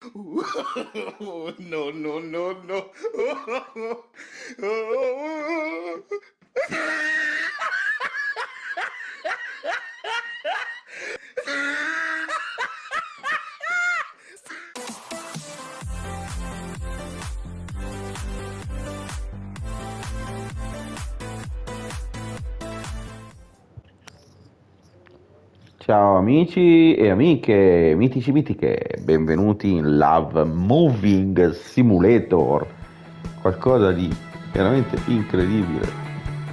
No, no, no, no. Ciao amici e amiche, mitici mitiche, benvenuti in Love Moving Simulator, qualcosa di veramente incredibile.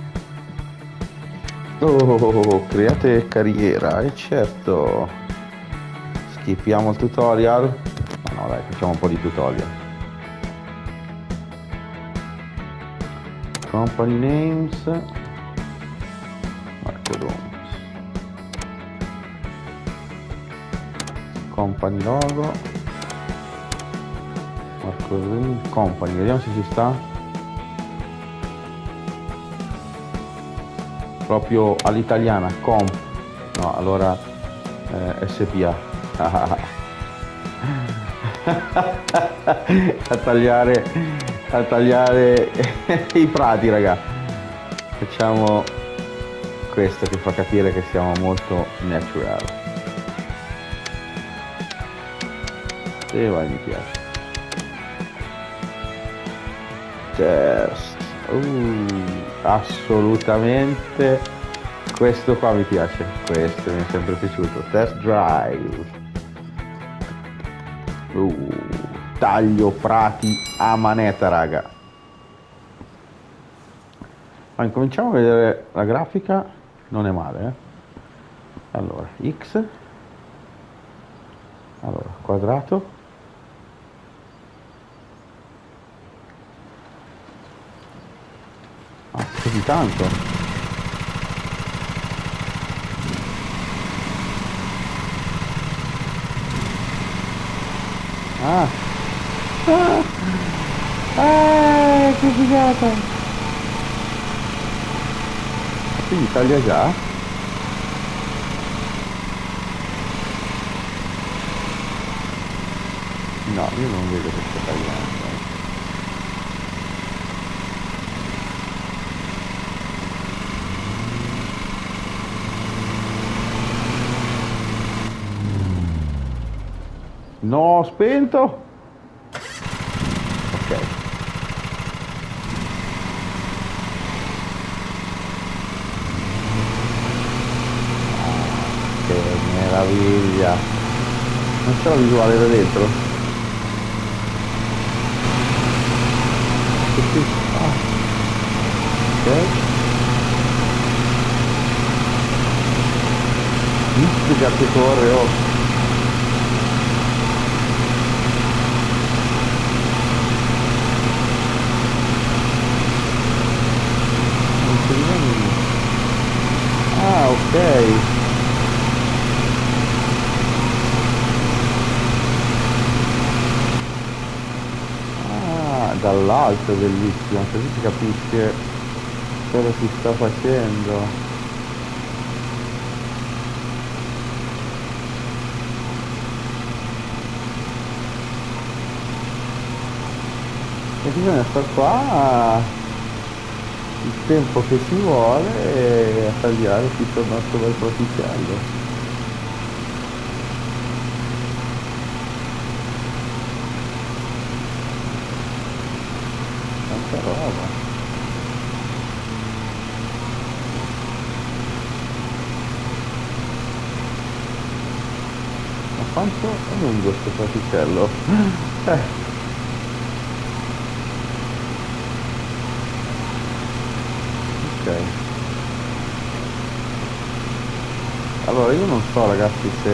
Oh, create carriera, e certo, skippiamo il tutorial, ma no dai, facciamo un po' di tutorial. Company names, Marco Domus, company logo, Marco Domus, company, vediamo se ci sta. Proprio all'italiana, comp, no, allora SPA. A tagliare i prati, raga. Facciamo questo che fa capire che siamo molto natural. E vai, mi piace. Test. Assolutamente. Questo qua mi piace. Questo mi è sempre piaciuto. Test drive. Taglio prati a manetta, raga. Ma incominciamo a vedere la grafica. Non è male, eh. Allora, X. Allora, quadrato. Ah, così tanto. Ah, ah, che figata. Quindi taglia già? No, io non vedo che sta tagliando. No, spento. Ok. Che meraviglia. Non c'è la visuale da dentro? Ah, ok. Mistiga che corre, oh. Non si vede. Ah, ok. Ah, dall'alto è bellissimo, così si capisce cosa si sta facendo. E bisogna stare qua il tempo che ci vuole a tagliare tutto il nostro bel praticello. Tanta roba. Ma quanto è lungo questo praticello? Ok. Allora io non so ragazzi se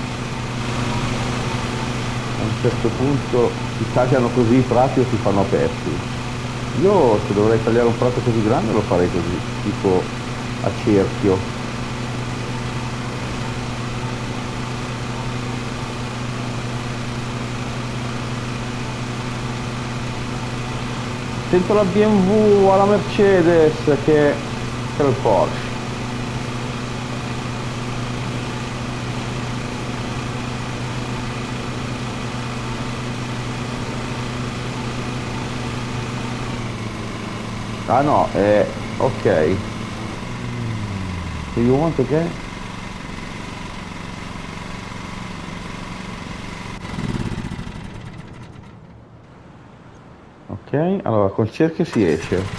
a un certo punto si tagliano così i prati o si fanno aperti. Io se dovrei tagliare un prato così grande lo farei così, tipo a cerchio. Sento la BMW alla Mercedes che è il Porsche. Ah no, ok. Do you want che? Ok, allora col cerchio si esce.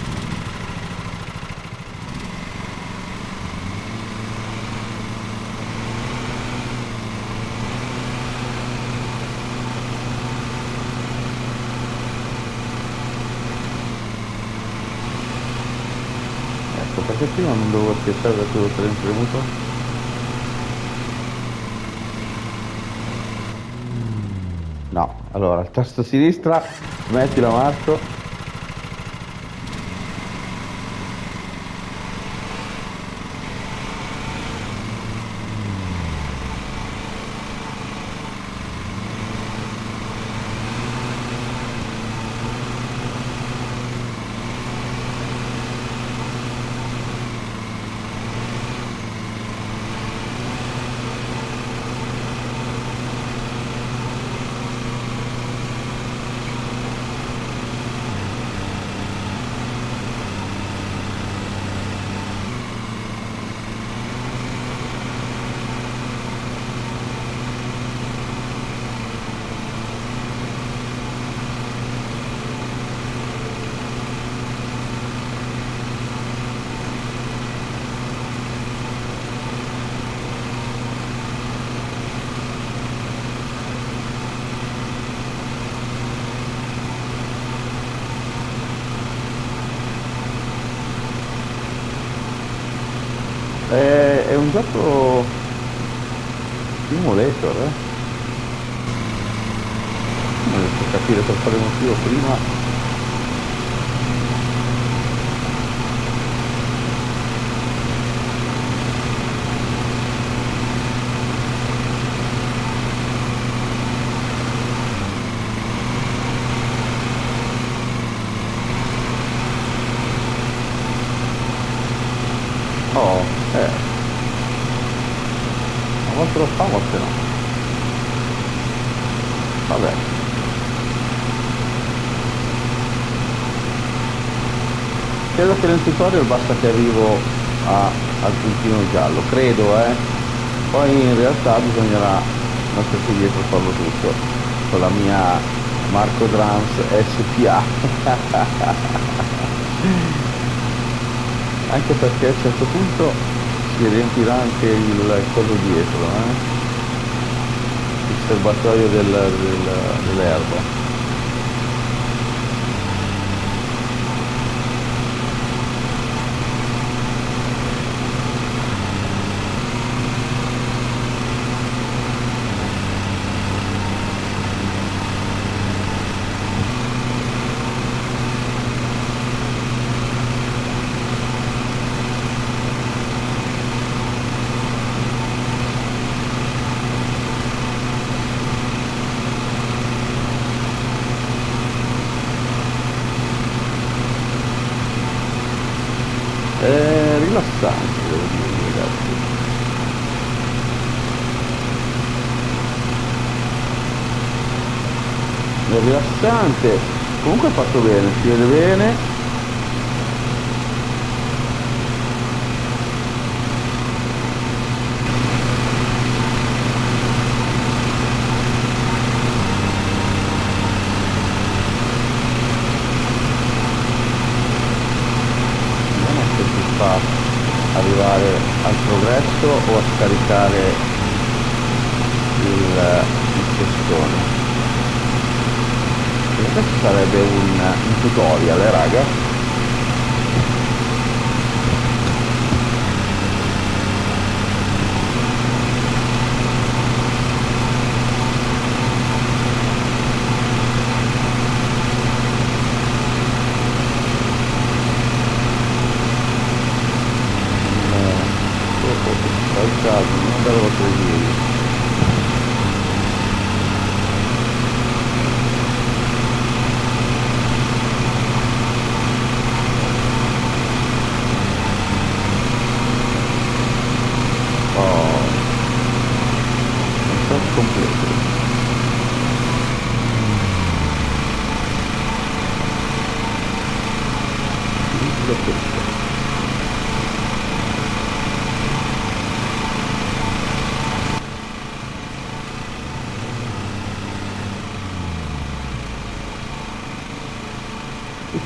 Ecco, perché prima non dovevo aspettare da quello premuto? No, allora, tasto sinistra, smettila Marco. È un gioco simulator, eh? Non riesco a capire per quale motivo prima. Oh, ma quanto lo fa, a volte no. Vabbè. Credo che nel tutorial basta che arrivo al puntino giallo, credo, eh. Poi in realtà bisognerà mettersi dietro a farlo tutto con la mia Marco Drums SPA. Anche perché a un certo punto si riempirà anche il coso dietro, il serbatoio dell'erba. È rilassante, devo dire, ragazzi. È rilassante. Comunque è fatto bene, si vede bene. Vediamo se si fa arrivare al progresso o a scaricare il testone. Questo sarebbe un tutorial, raga. Fai caso, non andare a prendere.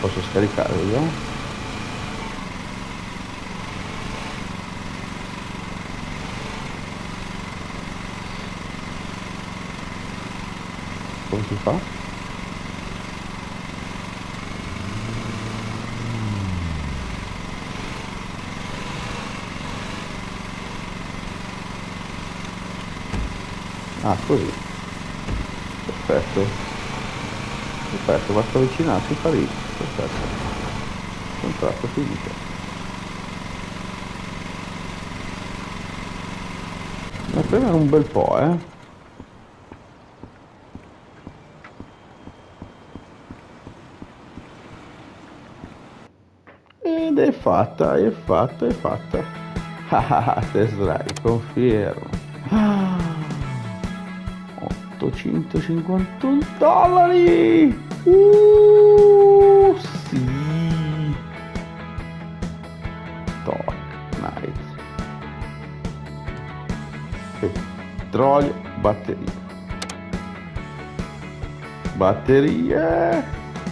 posso scaricare, vediamo. Come si fa? Ah, così. Perfetto. Perfetto, basta avvicinarsi, fa lì. Perfetto. Contratto finito. Ne premere un bel po', eh. Ed è fatta, è fatta, è fatta. Ah, test drive, confermo. Ah, $851. Sì. Torque, nice. Petrolio, batterie. Batterie.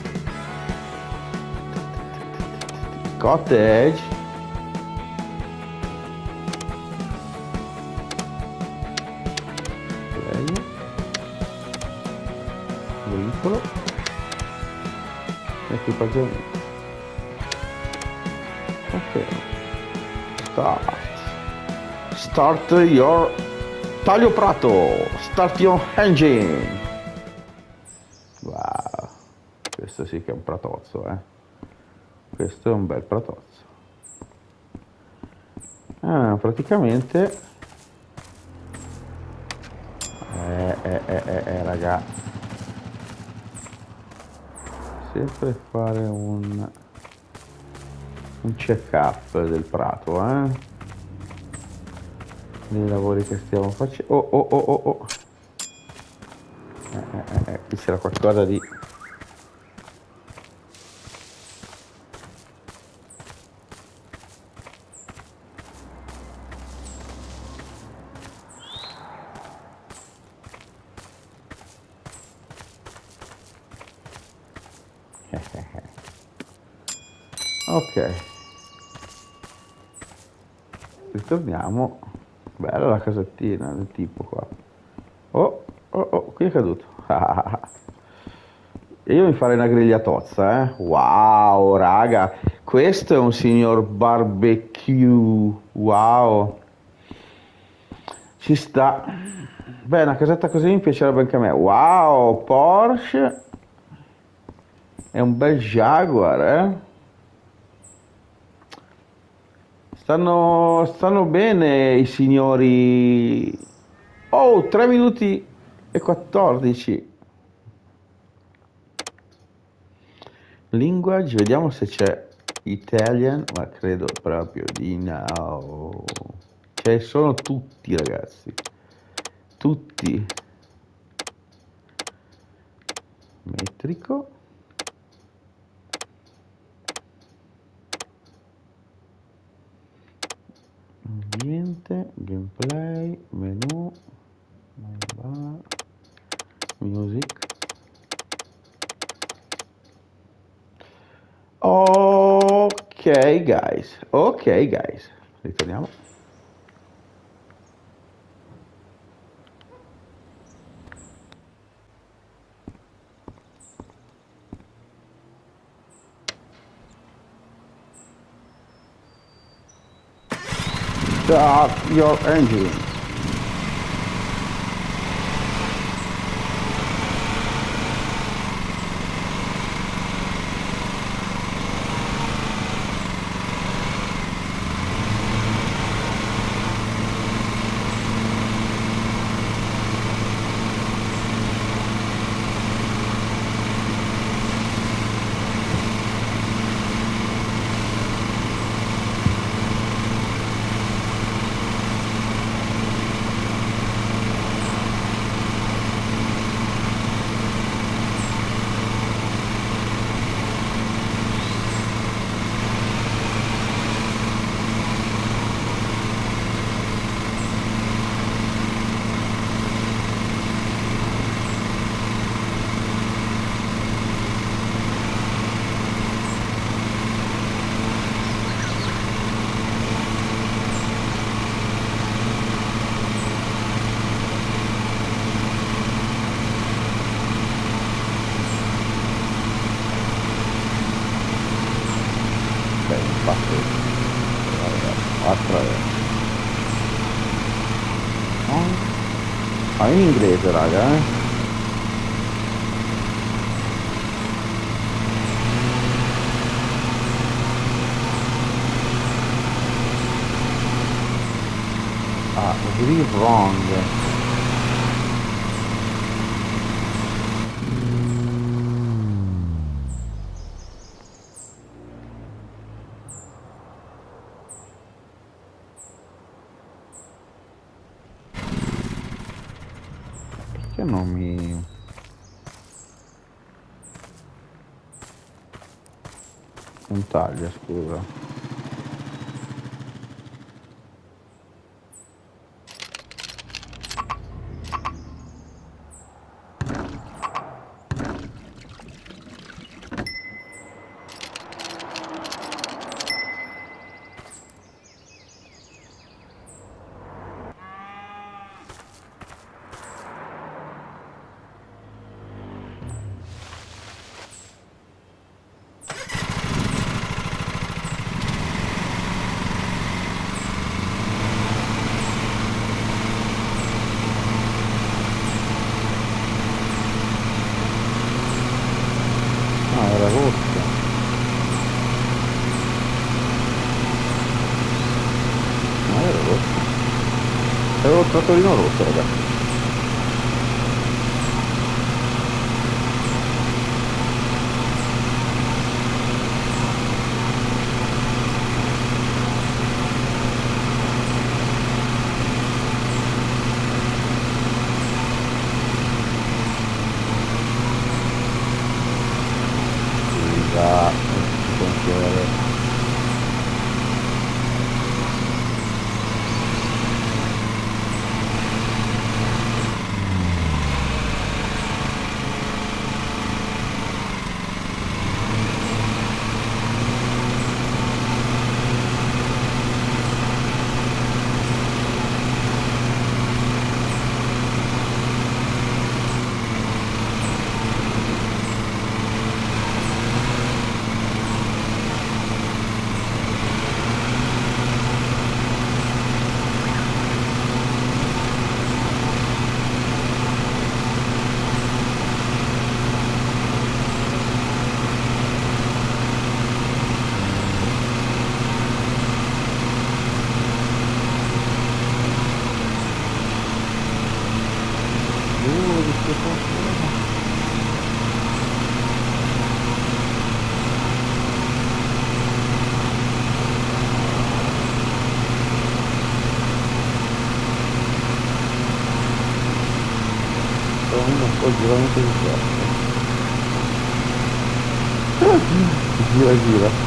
Cottage. Legno. Veicolo. Equipaggiamento. Ok. Start. Start your taglio prato. Start your engine. Wow. Questo sì che è un pratozzo, eh. Questo è un bel pratozzo. Ah, praticamente raga, sempre fare un check-up del prato, dei lavori che stiamo facendo. Oh. Qui c'era qualcosa di ok, ritorniamo. Bella la casettina del tipo qua. Oh, qui è caduto. E io mi farei una grigliatozza, eh. Wow, raga, questo è un signor barbecue. Wow, ci sta. Beh, una casetta così mi piacerebbe anche a me. Wow, Porsche. È un bel Jaguar, eh. Stanno bene i signori. Oh, 3 minuti e 14. Linguage, vediamo se c'è Italian, ma credo proprio di no. Cioè, sono tutti, ragazzi. Tutti. Metrico. Ambiente, gameplay, menu, bar, music. Ok guys, ritorniamo. Start your engine. attraverso. No? Ah, in inglese, raga, eh? Ah, really wrong. Perché non mi... non taglia, scusa. Ah, era rosso. Ma era rosso. Avevo il trattorino rosso, ragazzi. Scusa, pensiero. Di che cosa? Sono un po' giramente di troppo. Gira, gira.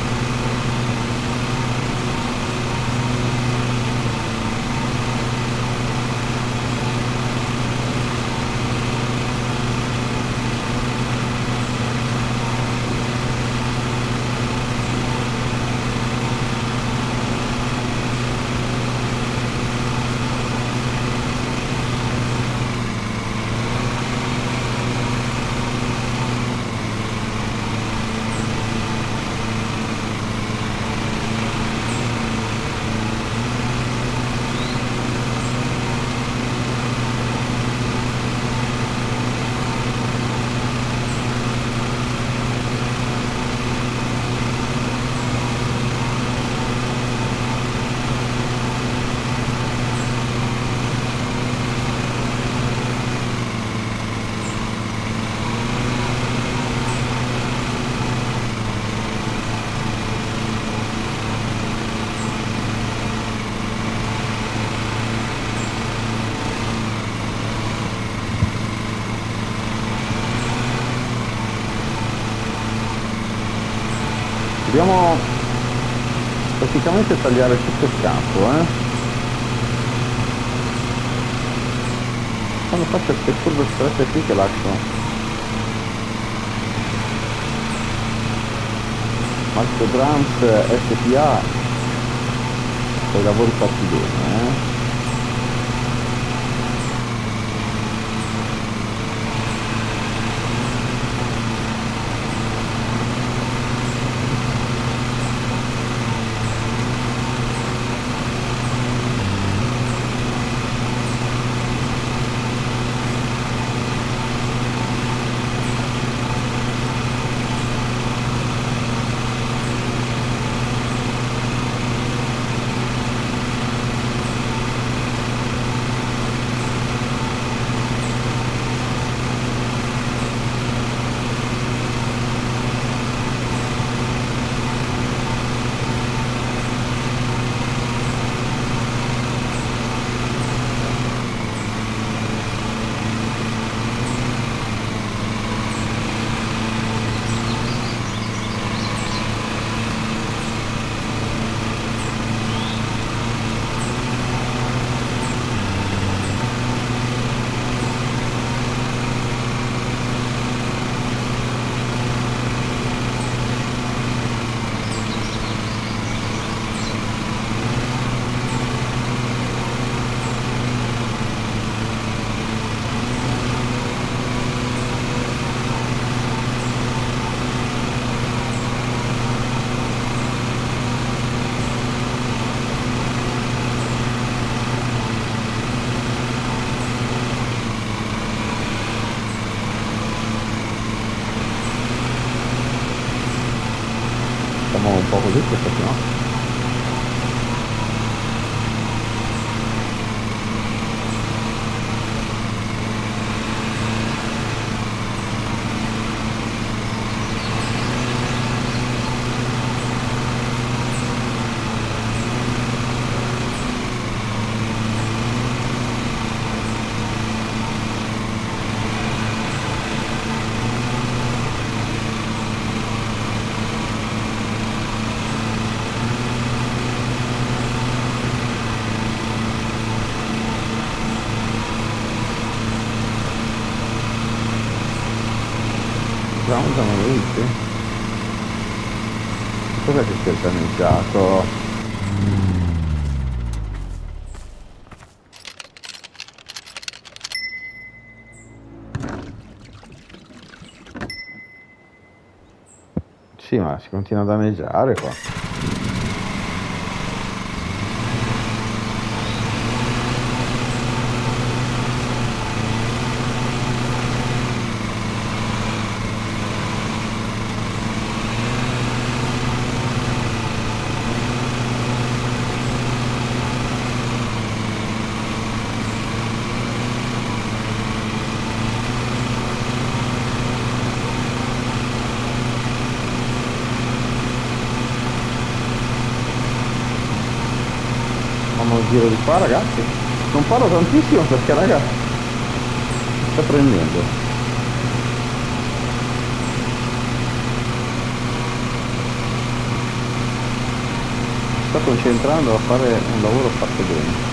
Dobbiamo praticamente tagliare tutto il campo, eh? Quando faccio queste curve strette qui che lascio Marco Drums SPA per i lavori fatti bene, eh? facciamo un po' così perché sennò. Siamo già venuti. Cos'è che si è danneggiato? Sì, ma si continua a danneggiare qua. Facciamo il giro di qua, ragazzi. Non parlo tantissimo perché, raga, sta prendendo. Sto concentrando a fare un lavoro fatto bene.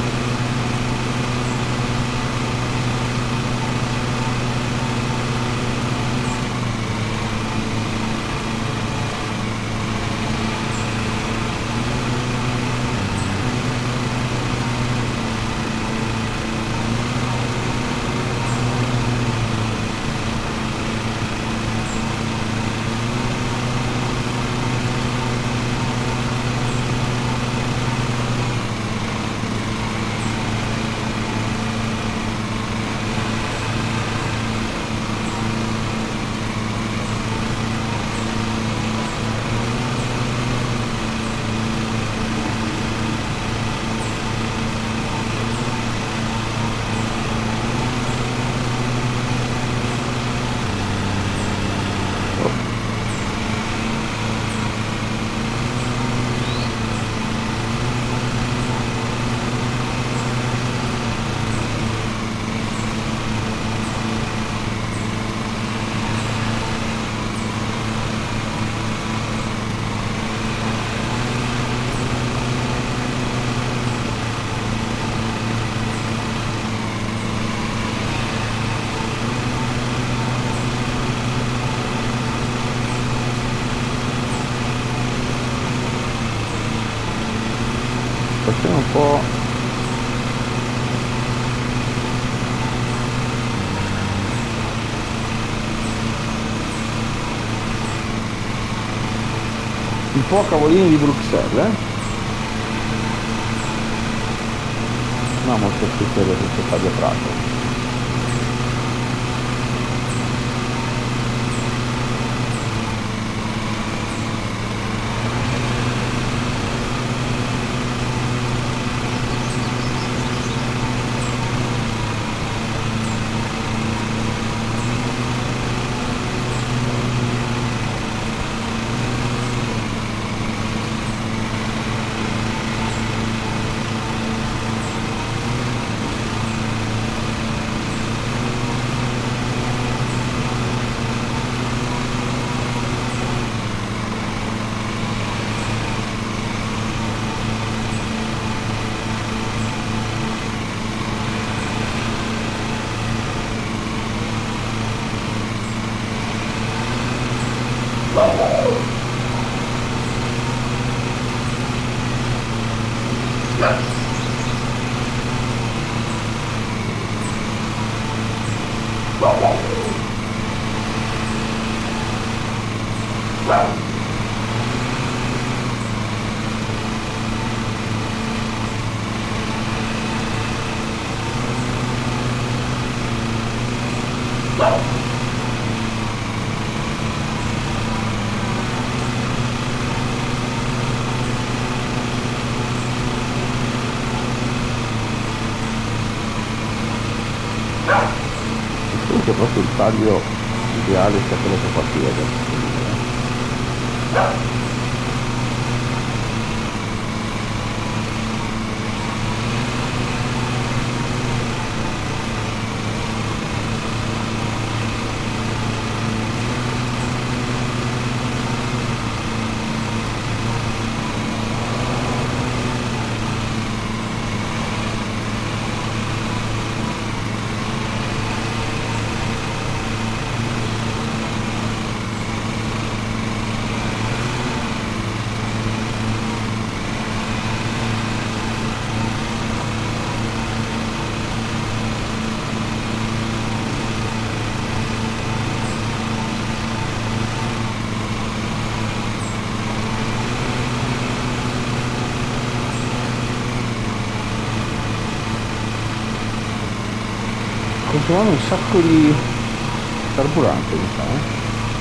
Facciamo un po'. Un po' a cavolini di Bruxelles, eh? No, molto più serio questo Fabio Prato. penso il taglio ideale sia quello che fa piede. Consumando un sacco di carburante, mi sa, eh?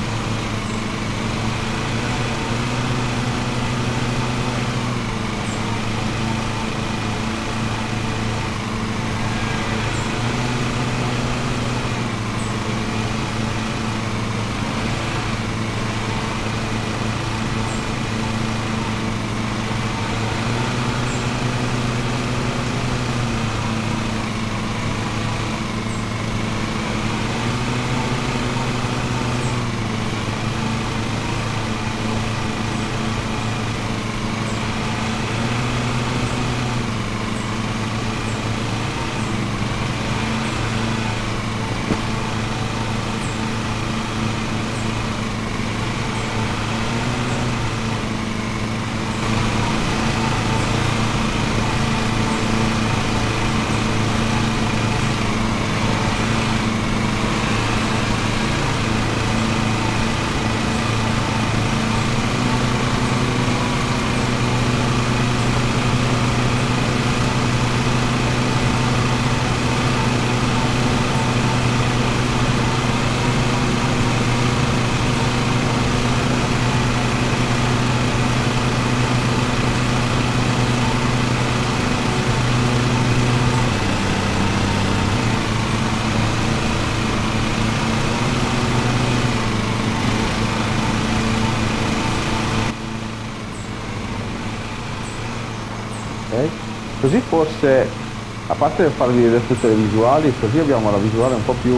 Ok? Così forse, a parte farvi vedere tutte le visuali, così abbiamo la visuale un po' più...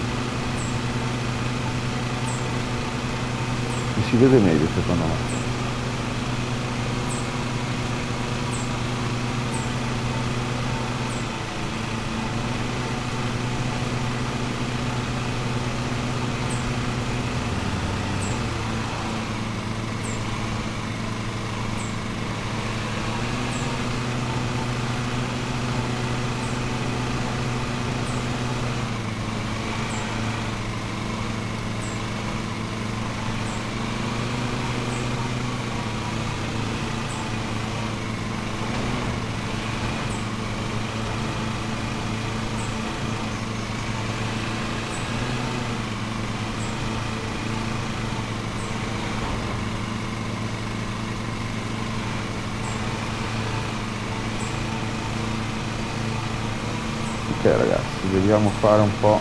si vede meglio secondo me. Ok ragazzi, dobbiamo fare un po'.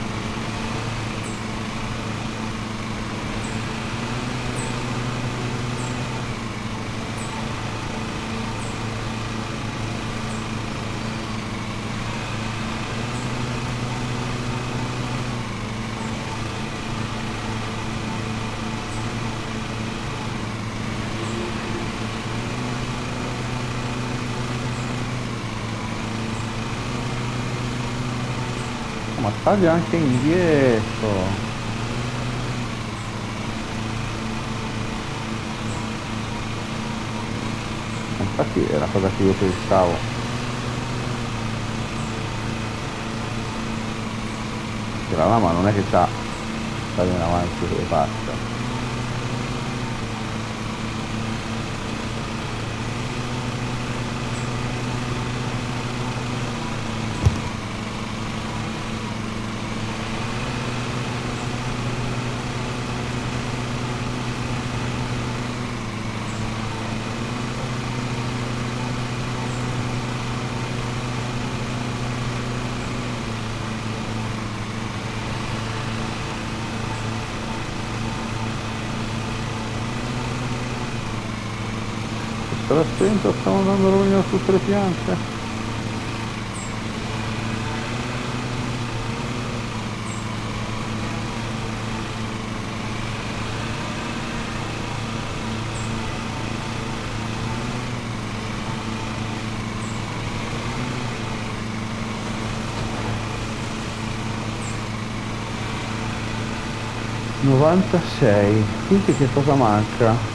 Ma taglia anche indietro. Infatti è la cosa che io pensavo. Che la lama non è che c'ha taglia in avanti e basta. Sarà spento, stiamo andando a rovinare tutte le piante. 96, quindi che cosa manca?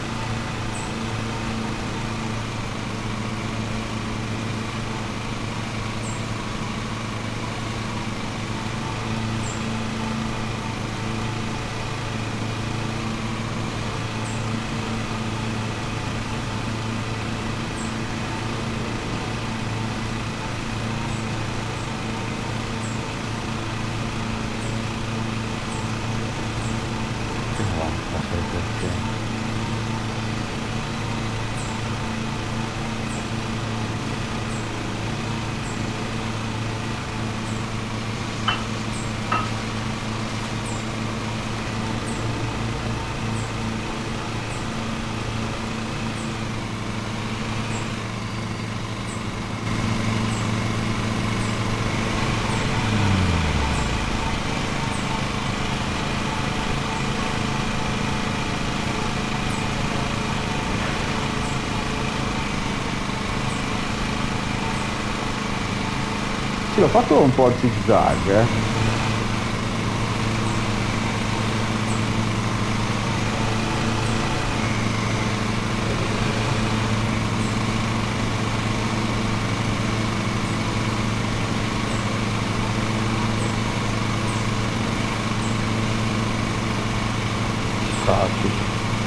Sì, l'ho fatto un po' a zig-zag, Infatti.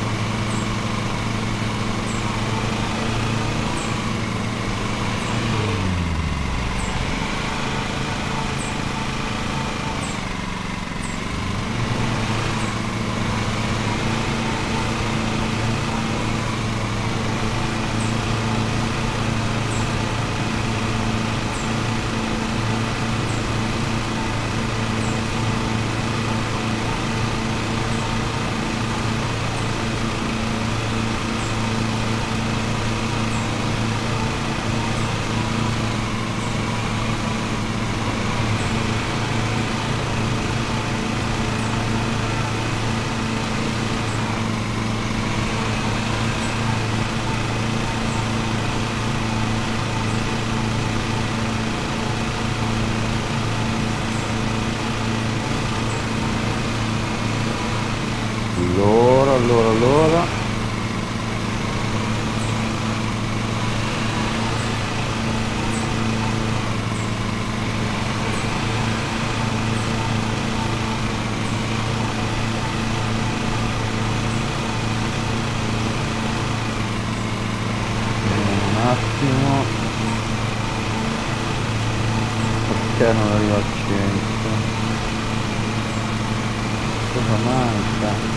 Allora. Un attimo. Perché non arriva al 100? Cosa manca?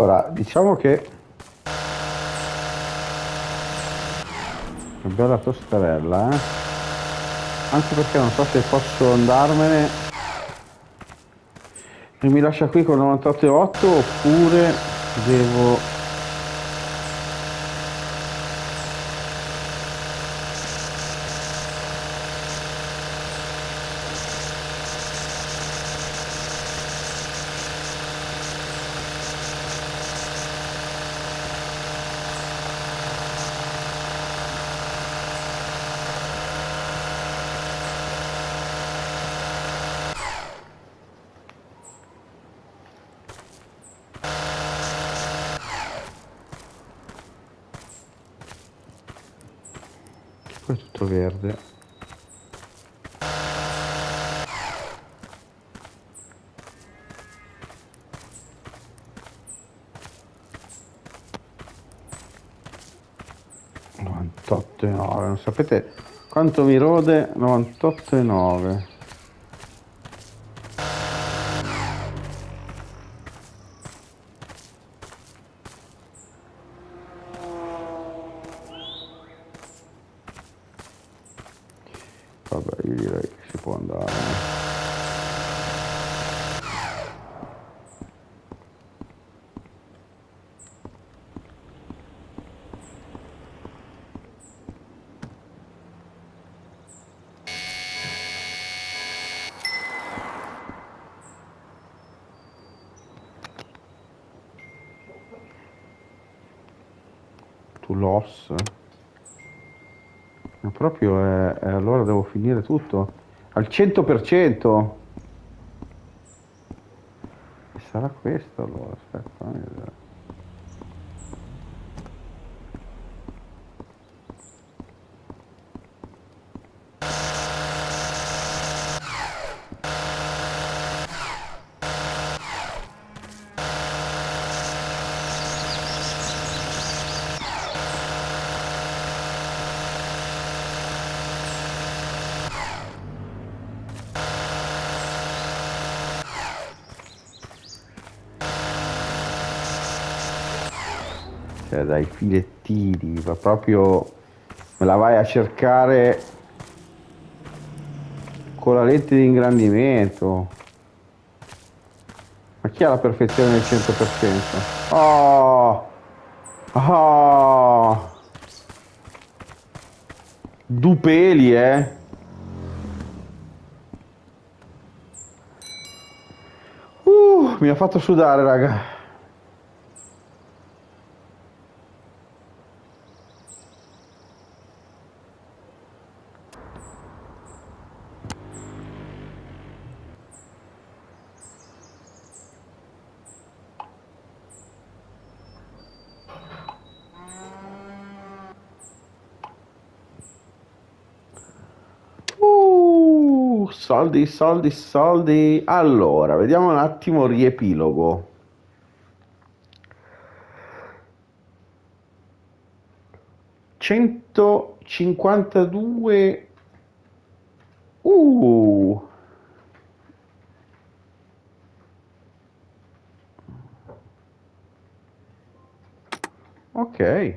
Allora, diciamo che è bella tostarella, anche perché non so se posso andarmene e mi lascia qui con 98,8 oppure devo... Poi è tutto verde. (98,9). Non sapete quanto mi rode 98,9. Vabbè, io direi che si può andare. To loss. Ma proprio allora devo finire tutto al 100%. E sarà questo allora, aspetta, fammi vedere. Cioè, dai filettini, ma proprio me la vai a cercare con la lente di ingrandimento. Ma chi ha la perfezione del 100%? Oh! Oh! Du peli, mi ha fatto sudare, raga. Soldi, soldi, soldi. Allora, vediamo un attimo il riepilogo. $152. Ok.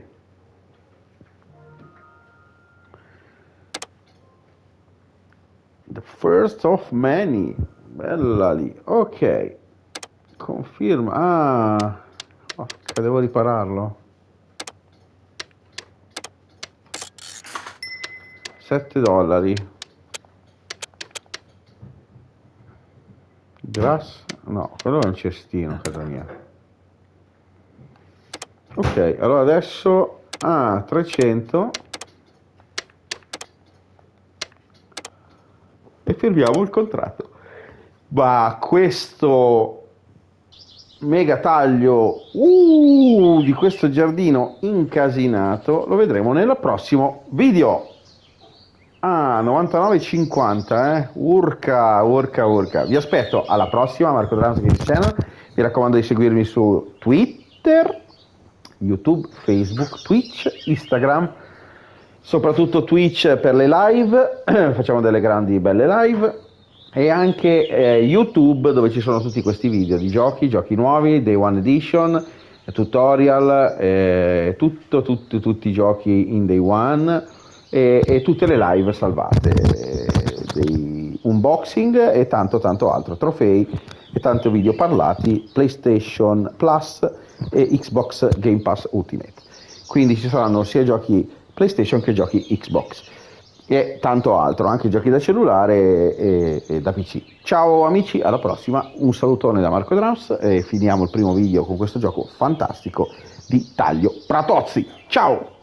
The first of many. Bella lì. Ok. Conferma. Ah. Porca, devo ripararlo. $7. Grass? No, quello è un cestino, casa mia. Ok, allora adesso 300 e firmiamo il contratto. Ma questo mega taglio di questo giardino incasinato lo vedremo nel prossimo video. 99,50, urca. Vi aspetto alla prossima. Marco Drums Games Channel. Mi raccomando di seguirmi su Twitter, YouTube, Facebook, Twitch, Instagram, soprattutto Twitch per le live. Facciamo delle grandi belle live. E anche YouTube, dove ci sono tutti questi video di giochi nuovi, Day One Edition, tutorial, tutti i giochi in day one e tutte le live salvate, dei unboxing e tanto altro, trofei e tanti video parlati, PlayStation Plus e Xbox Game Pass Ultimate. Quindi ci saranno sia giochi PlayStation che giochi Xbox e tanto altro, anche giochi da cellulare e da PC. Ciao amici, alla prossima, un salutone da Marco Drums e finiamo il primo video con questo gioco fantastico di Taglio Pratozzi. Ciao!